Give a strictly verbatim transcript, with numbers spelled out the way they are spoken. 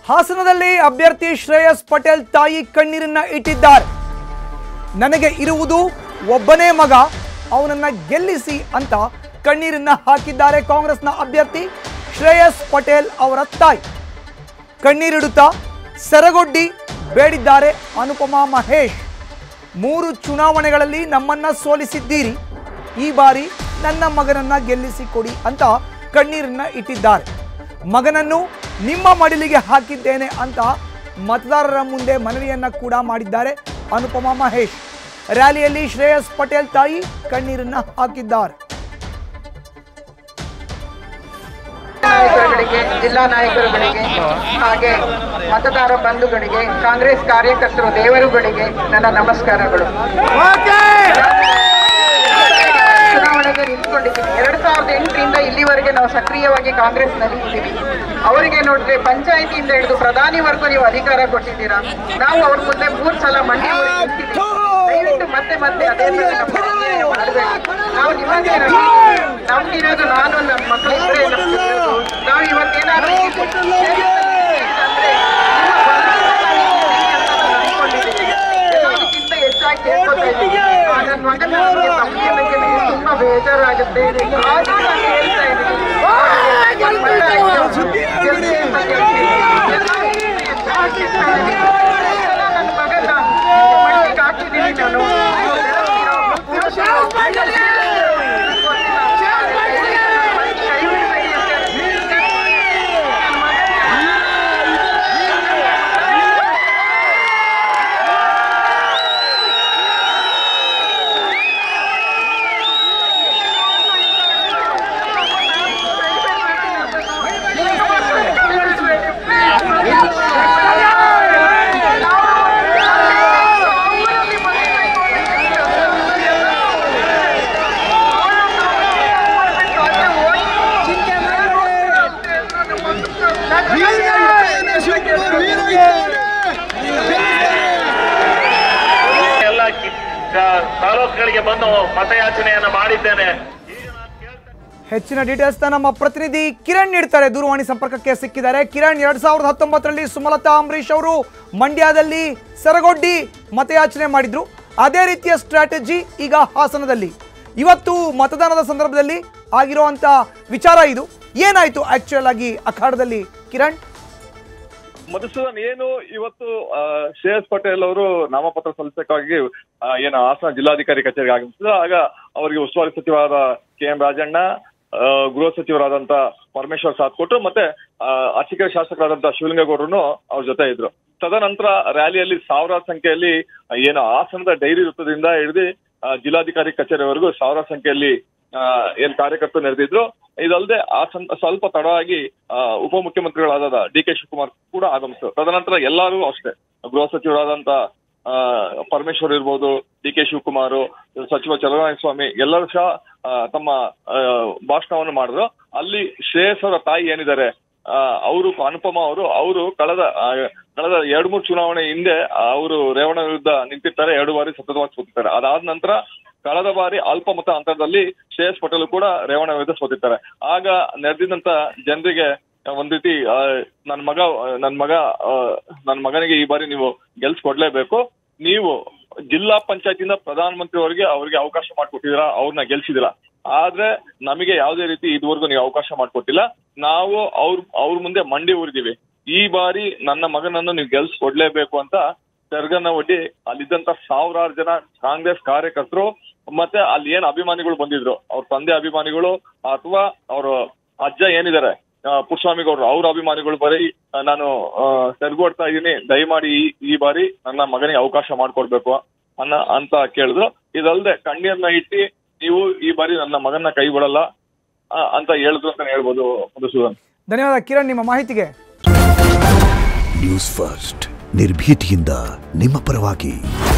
ಹಾಸನದಲ್ಲಿ ಅಭ್ಯರ್ಥಿ ಶ್ರೇಯಸ್ ಪಟೇಲ್ ತಾಯಿ ಕಣ್ಣೀರನ್ನ ಇಟ್ಟಿದ್ದಾರೆ. ನನಗೆ ಇರುವುದು ಒಬ್ಬನೇ ಮಗ, ಅವನನ್ನ ಗೆಲ್ಲಿಸಿ ಅಂತ ಕಣ್ಣೀರನ್ನ ಹಾಕಿದ್ದಾರೆ ಕಾಂಗ್ರೆಸ್ನ ಅಭ್ಯರ್ಥಿ ಶ್ರೇಯಸ್ ಪಟೇಲ್ ಅವರ ತಾಯಿ. ಕಣ್ಣೀರಿಡುತ್ತಾ ಸೆರಗೊಡ್ಡಿ ಬೇಡಿದ್ದಾರೆ ಅನುಪಮಾ ಮಹೇಶ್. ಮೂರು ಚುನಾವಣೆಗಳಲ್ಲಿ ನಮ್ಮನ್ನ ಸೋಲಿಸಿದ್ದೀರಿ, ಈ ಬಾರಿ ನನ್ನ ಮಗನನ್ನ ಗೆಲ್ಲಿಸಿ ಕೊಡಿ ಅಂತ ಕಣ್ಣೀರನ್ನ ಇಟ್ಟಿದ್ದಾರೆ. ಮಗನನ್ನು ನಿಮ್ಮ ಮಡಿಲಿಗೆ ಹಾಕಿದ್ದೇನೆ ಅಂತ ಮತದಾರರ ಮುಂದೆ ಮನವಿಯನ್ನ ಕೂಡ ಮಾಡಿದ್ದಾರೆ ಅನುಪಮಾ ಮಹೇಶ್. ರ್ಯಾಲಿಯಲ್ಲಿ ಶ್ರೇಯಸ್ ಪಟೇಲ್ ತಾಯಿ ಕಣ್ಣೀರನ್ನ ಹಾಕಿದ್ದಾರೆ. ನಾಯಕರುಗಳಿಗೆ, ಜಿಲ್ಲಾ ನಾಯಕರುಗಳಿಗೆ, ಹಾಗೆ ಮತದಾರ ಬಂಧುಗಳಿಗೆ, ಕಾಂಗ್ರೆಸ್ ಕಾರ್ಯಕರ್ತರು, ದೇವರುಗಳಿಗೆ ನನ್ನ ನಮಸ್ಕಾರಗಳು. ಚುನಾವಣೆಗೆ ನಿಂತ್ಕೊಂಡಿದ್ದೀವಿ. ಎರಡ್ ಸಾವಿರದ ಎಂಟರಿಂದ ಇಲ್ಲಿವರೆಗೆ ನಾವು ಸಕ್ರಿಯವಾಗಿ ಕಾಂಗ್ರೆಸ್ನಲ್ಲಿ ಇದ್ದೀವಿ. ಅವರಿಗೆ ನೋಡಿದ್ರೆ ಪಂಚಾಯಿತಿಯಿಂದ ಹಿಡಿದು ಪ್ರಧಾನಿವರೆಗೂ ನೀವು ಅಧಿಕಾರ ಕೊಟ್ಟಿದ್ದೀರಾ. ನಾವು ಅವ್ರ ಮುಂದೆ ಮೂರು ಸಲ ಮಂಡಿ ನಿಂತಿದ್ದೀವಿ. ದಯವಿಟ್ಟು ಮತ್ತೆ ಮತ್ತೆ ಅದೇ ಮಾಡಬೇಕು. ನಾವು ನಿಮಗೆ ನಮ್ಗಿರೋದು ನಾನು ನನ್ನ ಮಕ್ಕಳು ಇಬ್ಬರೇ ನಮ್ಗಿರೋದು. ನಾವು ಇವತ್ತೇನಾದ್ರೂ ಎಲ್ಲದಕ್ಕಿಂತ ಹೆಚ್ಚಾಗಿ ಕೇಳ್ಕೊತಾ ಇದ್ದೀವಿ. ನನ್ನ ಮಗನ ತಮ್ಮಿಯ ಬಗ್ಗೆ ತುಂಬಾ ಬೇಜಾರಾಗುತ್ತೆ. ಆದ್ರೂ ನಾನು ಹೇಳ್ತಾ ಇದ್ದೀನಿ, ನನ್ನ ಮಗನ ಮಟ್ಟಿಗೆ ಹಾಕಿದ್ದೀನಿ ನಾನು. ಎಲ್ಲ ತಾಲೂಕುಗಳಿಗೆ ಬಂದು ಮತಯಾಚನೆಯನ್ನ ಮಾಡಿದ್ದೇನೆ. ಹೆಚ್ಚಿನ ಡೀಟೇಲ್ಸ್ ನಮ್ಮ ಪ್ರತಿನಿಧಿ ಕಿರಣ್ ನೀಡ್ತಾರೆ. ದೂರವಾಣಿ ಸಂಪರ್ಕಕ್ಕೆ ಸಿಕ್ಕಿದ್ದಾರೆ. ಕಿರಣ್, ಎರಡ್ ಸಾವಿರದ ಹತ್ತೊಂಬತ್ತರಲ್ಲಿ ಸುಮಲತಾ ಅಂಬರೀಶ್ ಅವರು ಮಂಡ್ಯದಲ್ಲಿ ಸೆರಗೊಡ್ಡಿ ಮತಯಾಚನೆ ಮಾಡಿದ್ರು. ಅದೇ ರೀತಿಯ ಸ್ಟ್ರಾಟಜಿ ಈಗ ಹಾಸನದಲ್ಲಿ. ಇವತ್ತು ಮತದಾನದ ಸಂದರ್ಭದಲ್ಲಿ ಆಗಿರುವಂತ ವಿಚಾರ ಇದು. ಏನಾಯ್ತು ಆಕ್ಚುಯಲ್ ಆಗಿ ಅಖಾಡದಲ್ಲಿ ಕಿರಣ್? ಮಧುಸೂದನ್, ಏನು ಇವತ್ತು ಶ್ರೇಯಸ್ ಪಟೇಲ್ ಅವರು ನಾಮಪತ್ರ ಸಲ್ಲಿಸಕ್ಕಾಗಿ ಏನು ಹಾಸನ ಜಿಲ್ಲಾಧಿಕಾರಿ ಕಚೇರಿಗೆ ಆಗಮಿಸಿದ್ರು. ಆಗ ಅವರಿಗೆ ಉಸ್ತುವಾರಿ ಸಚಿವರಾದ ಕೆ ಎಂ ರಾಜಣ್ಣ, ಗೃಹ ಸಚಿವರಾದಂತ ಪರಮೇಶ್ವರ್ ಸಾಥ್ ಕೊಟ್ಟರು, ಮತ್ತೆ ಅರ್ಚಕ ಶಾಸಕರಾದಂತ ಶಿವಲಿಂಗೇಗೌಡರು ಅವ್ರ ಜೊತೆ ಇದ್ರು. ತದನಂತರ ರ್ಯಾಲಿಯಲ್ಲಿ ಸಾವಿರಾರು ಸಂಖ್ಯೆಯಲ್ಲಿ ಏನು ಹಾಸನದ ಡೈರಿ ವೃತ್ತದಿಂದ ಹಿಡಿದು ಜಿಲ್ಲಾಧಿಕಾರಿ ಕಚೇರಿವರೆಗೂ ಸಾವಿರಾರು ಸಂಖ್ಯೆಯಲ್ಲಿ ಏನ್ ಕಾರ್ಯಕರ್ತರು ನೆರೆದಿದ್ರು. ಇದಲ್ಲದೆ ಆ ಸ್ವಲ್ಪ ತಡವಾಗಿ ಉಪಮುಖ್ಯಮಂತ್ರಿಗಳಾದ ಡಿ ಕೆ ಶಿವಕುಮಾರ್ ಕೂಡ ಆಗಮಿಸಿದ್ರು. ತದನಂತರ ಎಲ್ಲರೂ ಅಷ್ಟೇ, ಗೃಹ ಸಚಿವರಾದಂತ ಪರಮೇಶ್ವರ್ ಇರ್ಬೋದು, ಡಿ ಕೆ ಶಿವಕುಮಾರ್, ಸಚಿವ ಚಲನಾಯಸ್ವಾಮಿ ಎಲ್ಲರೂ ಸಹ ತಮ್ಮ ಭಾಷಣವನ್ನು ಮಾಡಿದ್ರು. ಅಲ್ಲಿ ಶ್ರೇಯಸ್ ಅವರ ತಾಯಿ ಏನಿದ್ದಾರೆ ಅವರು, ಅನುಪಮಾ ಅವರು ಅವರು ಕಳೆದ ಕಳೆದ ಎರಡು ಮೂರು ಚುನಾವಣೆ ಹಿಂದೆ ಅವರು ರೇವಣ್ಣ ವಿರುದ್ಧ ನಿಂತಿರ್ತಾರೆ, ಎರಡು ಬಾರಿ ಸತತವಾಗಿ ಸೋತಿರ್ತಾರೆ. ಅದಾದ ನಂತರ ಕಳೆದ ಬಾರಿ ಅಲ್ಪ ಮತ ಅಂತರದಲ್ಲಿ ಶ್ರೇಯಸ್ ಪಟೇಲ್ ಕೂಡ ರೇವಣ್ಣ ವಿರುದ್ಧ ಸೋತಿರ್ತಾರೆ. ಆಗ ನೆರೆದಿದ್ದಂತ ಜನರಿಗೆ ಒಂದ್ ರೀತಿ ನನ್ ಮಗ ನನ್ ಮಗ ನನ್ ಮಗನಿಗೆ ಈ ಬಾರಿ ನೀವು ಗೆಲ್ಸ್ಕೊಡ್ಲೇಬೇಕು, ನೀವು ಜಿಲ್ಲಾ ಪಂಚಾಯತಿಂದ ಪ್ರಧಾನ ಮಂತ್ರಿವರೆಗೆ ಅವ್ರಿಗೆ ಅವಕಾಶ ಮಾಡ್ಕೊಟ್ಟಿದ್ದೀರಾ, ಅವ್ರನ್ನ ಗೆಲ್ಸಿದಿರಾ, ಆದ್ರೆ ನಮಗೆ ಯಾವುದೇ ರೀತಿ ಇದುವರೆಗೂ ನೀವು ಅವಕಾಶ ಮಾಡ್ಕೊಟ್ಟಿಲ್ಲ. ನಾವು ಅವ್ರ ಅವ್ರ ಮುಂದೆ ಮಂಡಿ ಊರಿದೀವಿ, ಈ ಬಾರಿ ನನ್ನ ಮಗನನ್ನು ನೀವು ಗೆಲ್ಸ್ಕೊಡ್ಲೇಬೇಕು ಅಂತ ಸೆರಗನ್ನ ಒಡ್ಡಿ ಅಲ್ಲಿದ್ದಂತ ಸಾವಿರಾರು ಜನ ಕಾಂಗ್ರೆಸ್ ಕಾರ್ಯಕರ್ತರು ಮತ್ತೆ ಅಲ್ಲಿ ಏನ್ ಅಭಿಮಾನಿಗಳು ಬಂದಿದ್ರು, ಅವ್ರ ತಂದೆ ಅಭಿಮಾನಿಗಳು ಅಥವಾ ಅವ್ರ ಅಜ್ಜ ಏನಿದ್ದಾರೆ ಪುಟ್ಟಸ್ವಾಮಿಗೌಡರು, ಅವ್ರ ಅಭಿಮಾನಿಗಳು ಬರೀ ನಾನು ಸೆರಗೊಡ್ತಾ ಇದೀನಿ, ದಯಮಾಡಿ ಈ ಈ ಬಾರಿ ನನ್ನ ಮಗನಿಗೆ ಅವಕಾಶ ಮಾಡ್ಕೊಡ್ಬೇಕು ಅನ್ನ ಅಂತ ಕೇಳಿದ್ರು. ಇದಲ್ಲದೆ ಕಣ್ಣೀರ್ನ ಇಟ್ಟಿ ನೀವು ಈ ಬಾರಿ ನನ್ನ ಮಗನ ಕೈ ಬಿಡಲ್ಲ ಅಂತ ಹೇಳಿದ್ರು ಅಂತ ಹೇಳ್ಬೋದು. ಮಧುಸೂದನ್, ಧನ್ಯವಾದ ಕಿರಣ್ ನಿಮ್ಮ ಮಾಹಿತಿಗೆ. ನ್ಯೂಸ್ ಫಸ್ಟ್ ನಿರ್ಭೀತಿಯಿಂದ ನಿಮ್ಮ ಪರವಾಗಿ.